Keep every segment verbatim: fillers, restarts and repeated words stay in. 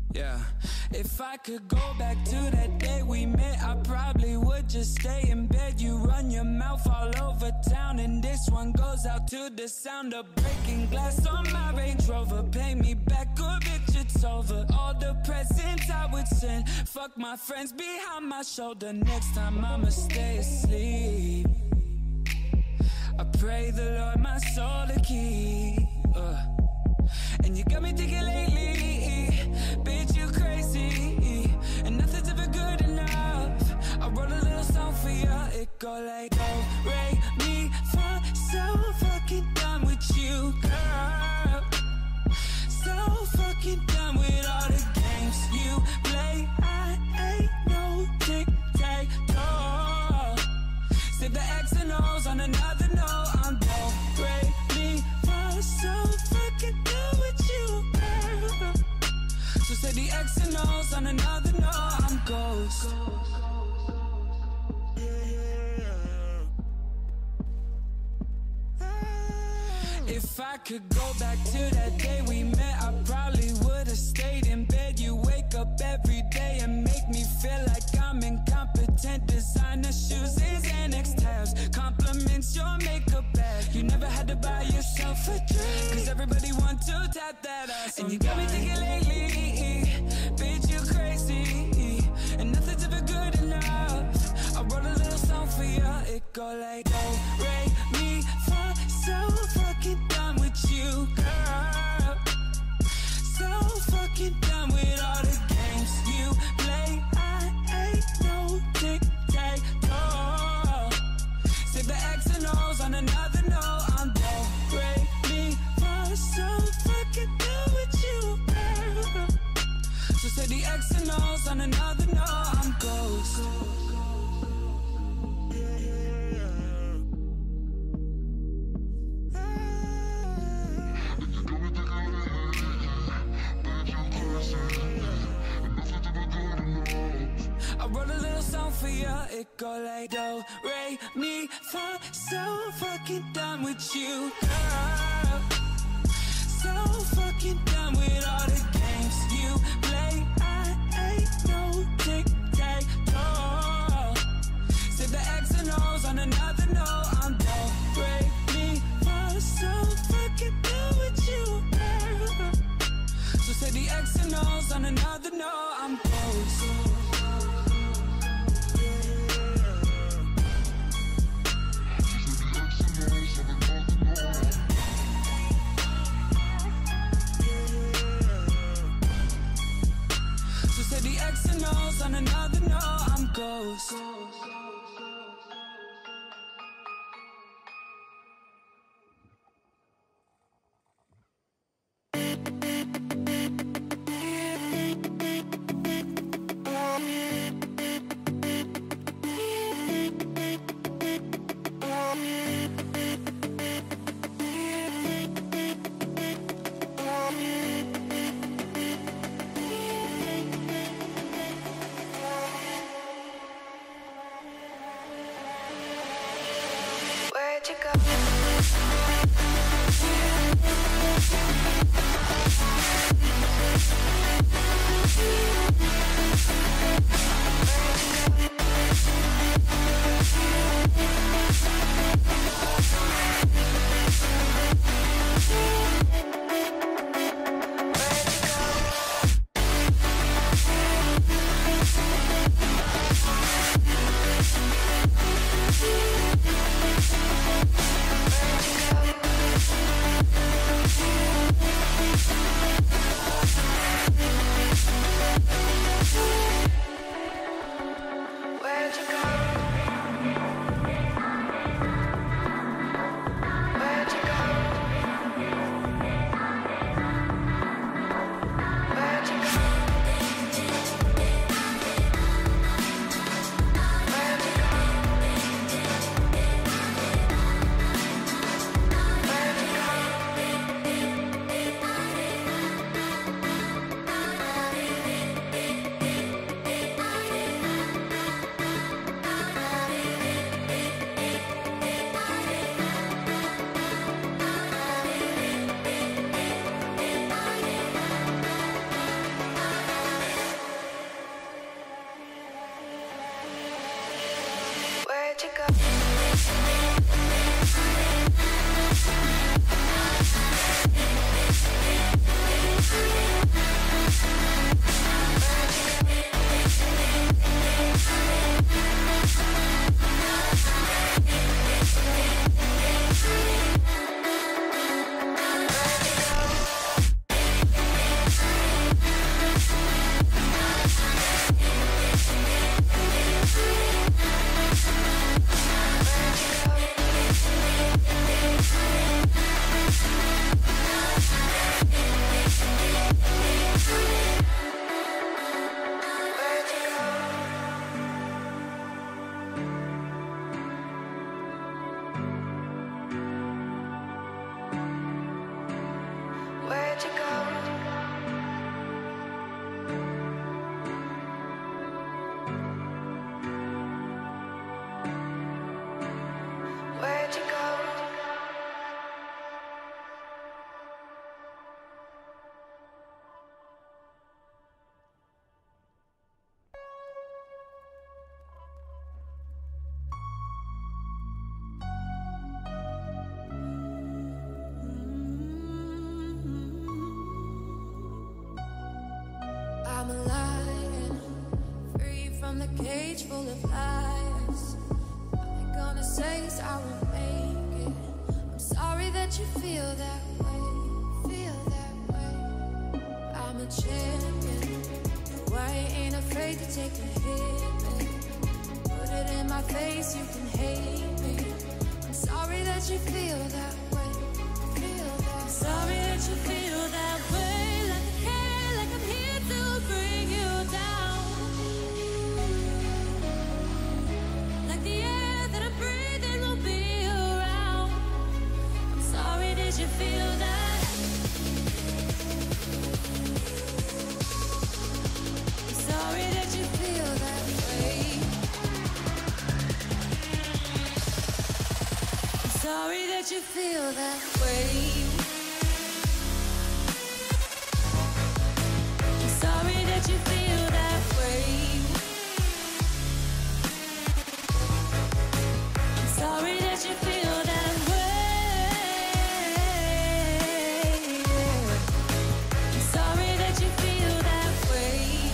Yeah, if I could go back to that day we met, I probably would just stay in bed. You run your mouth all over town, and this one goes out to the sound of breaking glass on my Range Rover. Pay me back or bitch, it's over. All the presents I would send, fuck my friends behind my shoulder. Next time I'ma stay asleep. I pray the Lord my soul to keep. uh. And you got me thinking lately, bitch, you crazy, and nothing's ever good enough. I wrote a little song for you, it go like, oh, Ray, me, fa, so fucking done with you, girl. So fucking done with all the games you play. I ain't no tic-tac-toe. Save the X and O's on another note. I'm do, Ray, me, fa, so fucking done with you, girl. So say the X and O's on another note. I'm ghost. If I could go back to that day we met, I probably would've stayed in bed. You wake up every day and make me feel like I'm incompetent. Designer shoes and Xanax tabs, compliments your makeup bag. You never had to buy yourself a drink, cause everybody want to tap that ass. And you got me thinking lately, bitch, you crazy, and nothing's ever good enough. I wrote a little song for you, it go like, oh, Ray, me, fa, so fucking done with you, girl. So fucking done with all the games you play. I ain't no tic-tac-toe. Save the X and O's on another note. I'm do, Ray, me, fa, so fucking done with you, girl. So say the X and O's on another note. I'm ghost. I wrote a little song for you, it go like, do, Ray, me, fa, so fucking done with you, girl. So fucking done with all the games you play. I ain't no tic-tac-toe. Save the X and O's on another note. I'm do, Ray, me, fa, so fucking done with you, girl. So say the X and O's on another note. I'm close. So say the X and O's on another note. I'm ghost. I'm lying, free from the cage full of lies. All they're gonna say is I won't make it. I'm sorry that you feel that way, feel that way. I'm a champion, no, I ain't afraid to take a hit, babe. Put it in my face, you can hate me. I'm sorry that you feel that way, feel that way. Sorry that you feel that way. Bring you down, like the air that I'm breathing will be around. I'm sorry, did you feel that? I'm sorry that you feel that way. I'm sorry that you feel that way. You feel that way. I'm sorry that you feel that way. I'm sorry that you feel that way.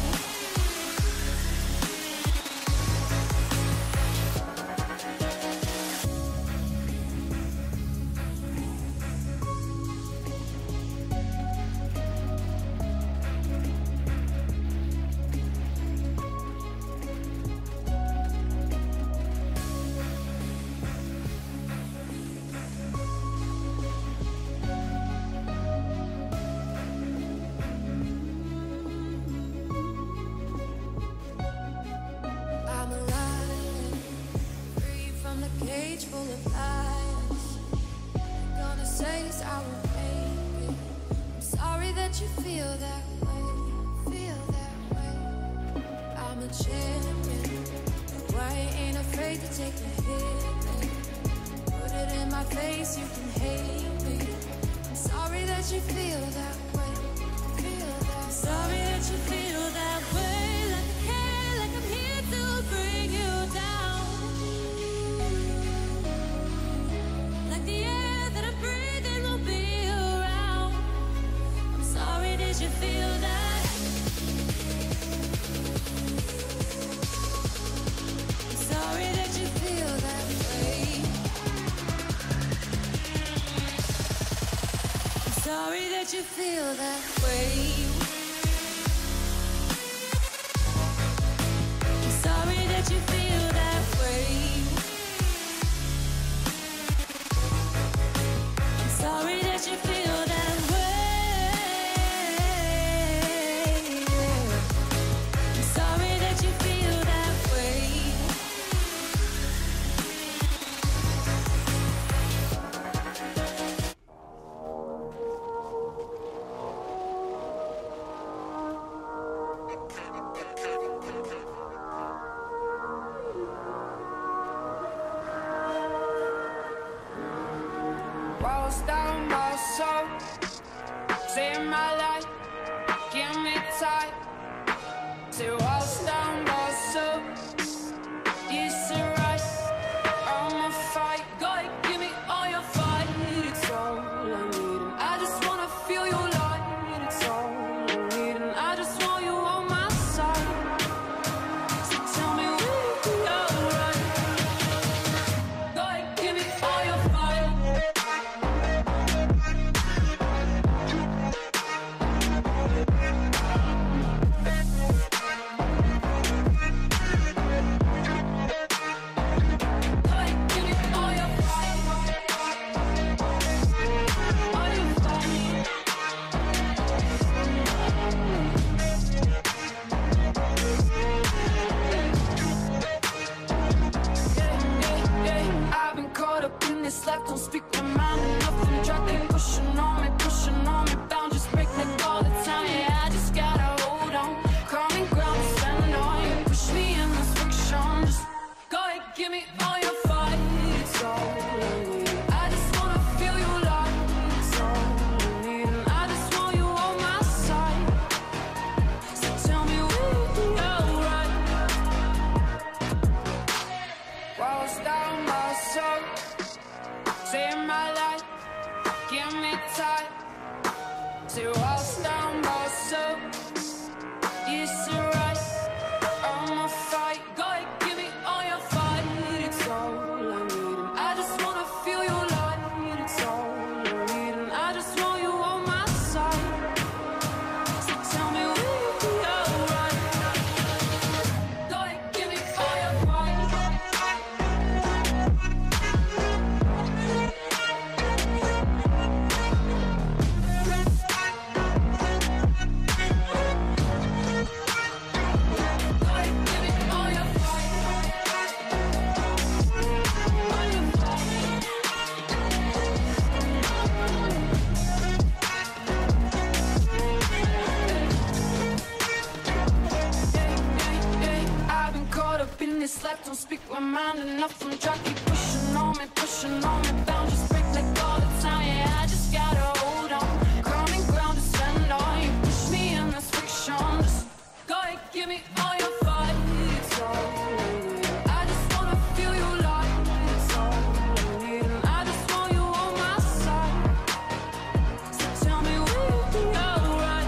Full of lies, they're gonna say is I won't make it. I'm sorry that you feel that way, feel that way. I'm a champion, no, I ain't afraid to take a hit, babe. Put it in my face, you can hate me. I'm sorry that you feel that way, feel that way. Sorry that you feel that way, like I care, like I'm here to bring you down. The air that I'm breathing will be around. I'm sorry, did you feel that? I'm sorry that you feel that way. I'm sorry that you feel that way. I'm sorry that you feel that way. Sorry that you feel that way. I'm sorry that you feel that way. Down my soul, save my life, give me time to walk down my soul. You say right, I'ma fight. Go ahead, give me all your fight. It's all I need, and I just wanna feel your light. It's all I need, and I just want you on my side. So tell me when we are right. Go ahead, give me all your fight. is it right? I'ma fight. Go ahead, give me all your fight. It's all I need, and I just wanna feel your light. It's all I need, and I just want you on my side. So tell me, will you be alright? Go ahead, give me all your fight. Life don't speak my mind enough. I'm trying to keep pushing on me, pushing on me. Boundaries break like all the time. Yeah, I just gotta hold on. Grounding ground to stand on. You push me in this fiction. Just go ahead, give me all your fight. It's all I need. I just wanna feel you light. It's all I need, and I just want you on my side. So tell me, will you be alright?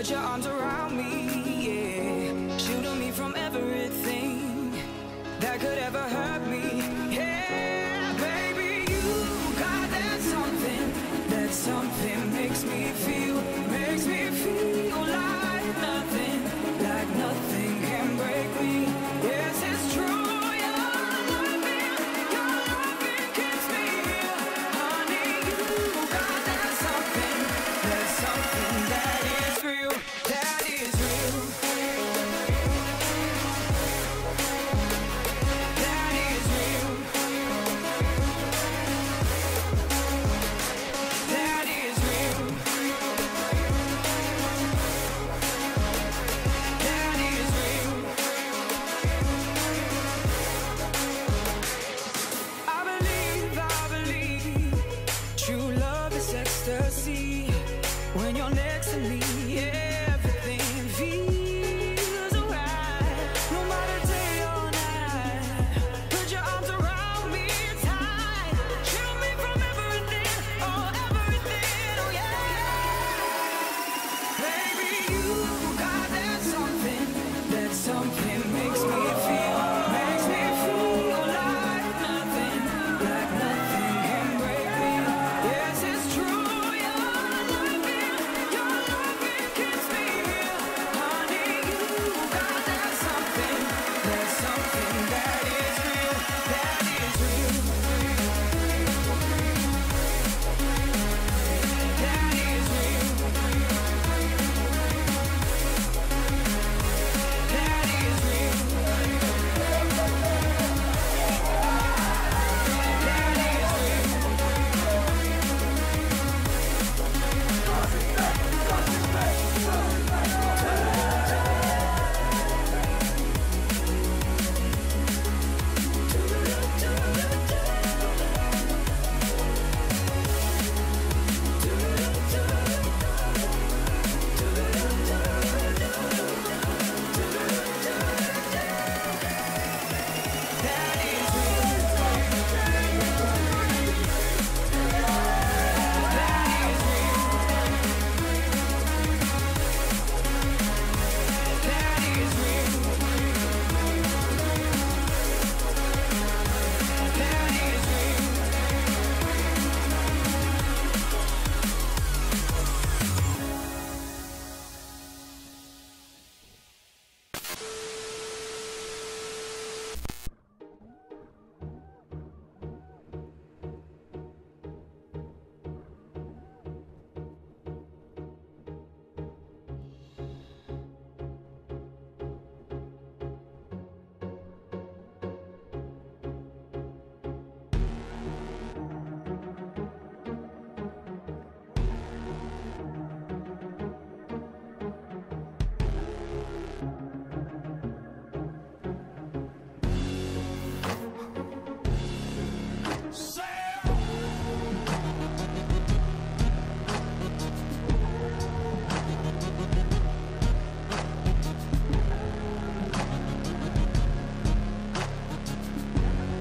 Put your arms around me, yeah. Shielding me from everything that could ever hurt me. Yeah, baby, you got that something, that something makes me feel, makes me feel like nothing, like nothing can break me. Yes, it's true. When you're next to me, everything feels alright. No matter day or night, put your arms around me tight. Shield me from everything, oh everything, oh yeah. Baby, you got that something, that something makes me feel, makes me feel like nothing, like nothing can break me. Yes, it's true.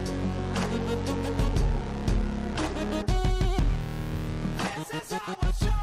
This is how I show.